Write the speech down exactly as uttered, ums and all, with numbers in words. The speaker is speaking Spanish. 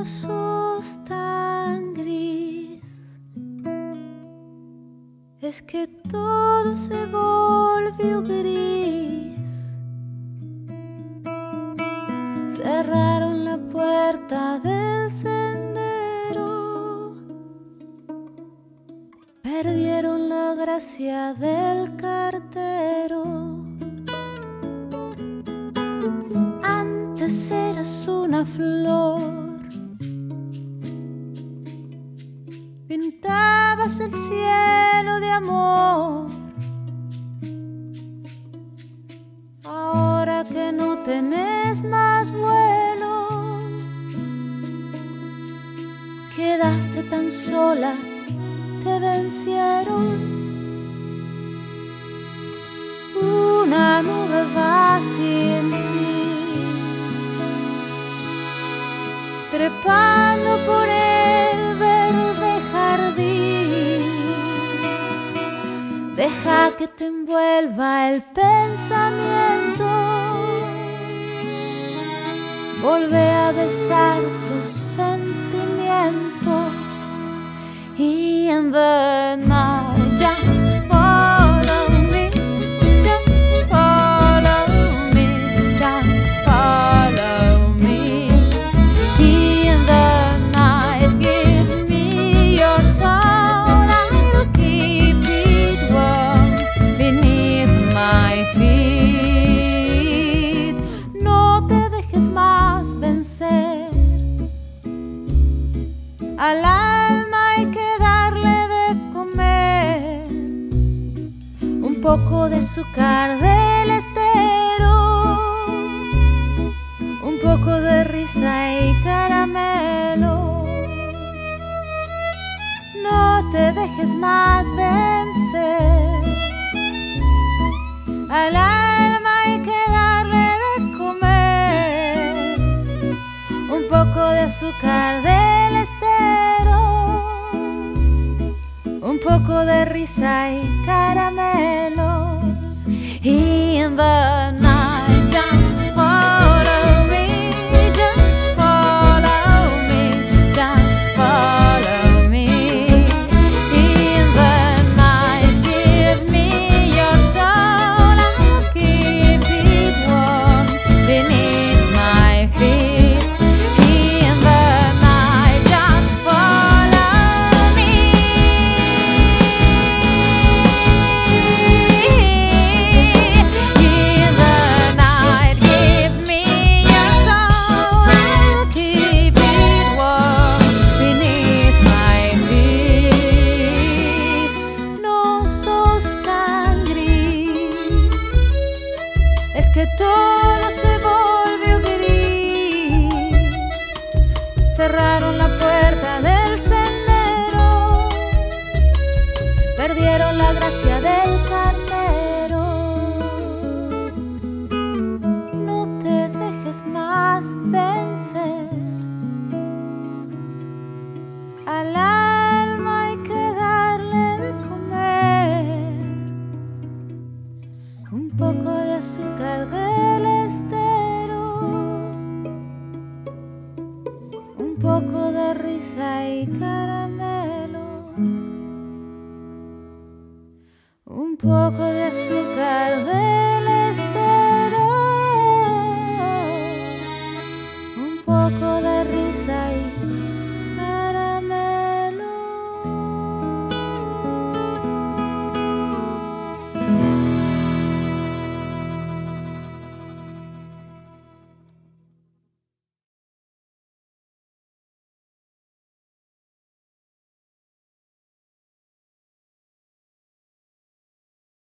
sos tan gris, es que todo se volvió gris. Cerraron la puerta del sendero, perdieron la gracia del cartero. Antes eras una flor, pintabas el cielo de amor. Ahora que no tenés más vuelo, quedaste tan sola, te vencieron. Una nube va sin fin, trepando por el verde jardín. Deja que te envuelva el pensamiento, volvé a besar tus sentimientos. Y en the night just follow me, just follow me, just follow me. Y en the night give me your soul, I'll keep it warm beneath my feet. No te dejes más vencer, al alma hay que darle de comer un poco de azúcar del estero, un poco de risa y caramelos. No te dejes más vencer, al alma hay que darle de comer un poco de azúcar del estero, un poco de risa y caramelos. Y en the night just follow me, just follow me, just follow me. In the night give me your soul, I'll keep it warm beneath my feet. In the night just follow me. In the night give me your soul, I'll keep it warm beneath my feet. No sos tan gris, es que todo se volvió gris. Cerraron la puerta del sendero, perdieron la gracia del cartero. No te dejes más vencer, al alma hay que darle de comer un poco de azúcar del estero, un poco de risa y caramelos, un poco de azúcar del